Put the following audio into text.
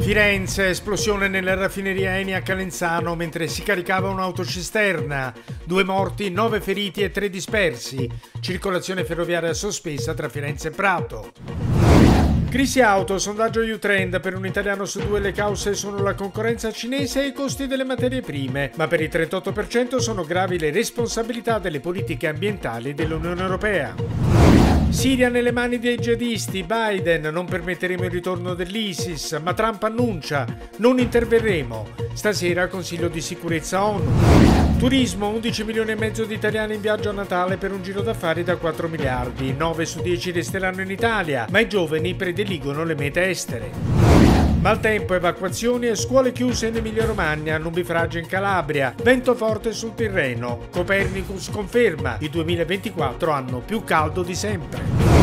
Firenze, esplosione nella raffineria Eni a Calenzano mentre si caricava un'autocisterna. 2 morti, 9 feriti e 3 dispersi. Circolazione ferroviaria sospesa tra Firenze e Prato. Crisi auto, sondaggio U-Trend, per un italiano su 2 le cause sono la concorrenza cinese e i costi delle materie prime, ma per il 38% sono gravi le responsabilità delle politiche ambientali dell'Unione Europea. Siria nelle mani dei jihadisti, Biden, non permetteremo il ritorno dell'ISIS, ma Trump annuncia, non interverremo. Stasera Consiglio di Sicurezza ONU. Turismo, 11 milioni e mezzo di italiani in viaggio a Natale per un giro d'affari da 4 miliardi. 9 su 10 resteranno in Italia, ma i giovani prediligono le mete estere. Maltempo, evacuazioni e scuole chiuse in Emilia-Romagna, nubifragi in Calabria, vento forte sul Tirreno. Copernicus conferma, il 2024 anno più caldo di sempre.